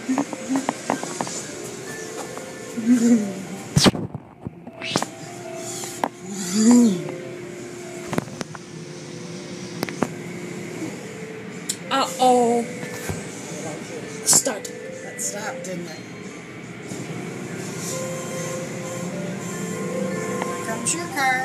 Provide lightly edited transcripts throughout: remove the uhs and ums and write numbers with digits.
Uh-oh. Start. That stopped, didn't it? Here comes your car.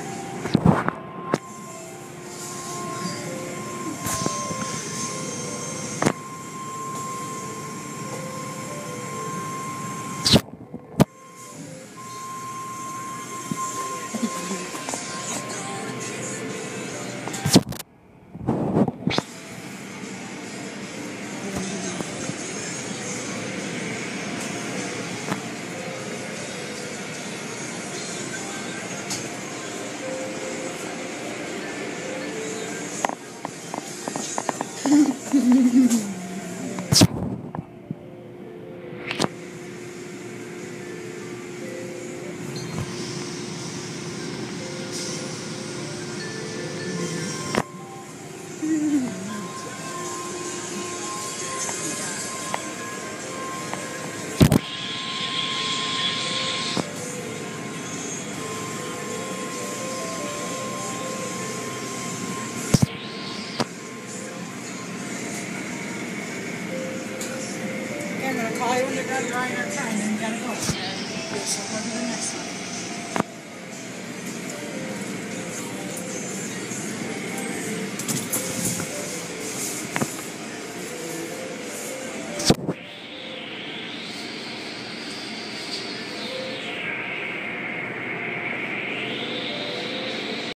I'm going to call you when they're done drying our car, and then we got to go. Okay. So we'll go to the next one.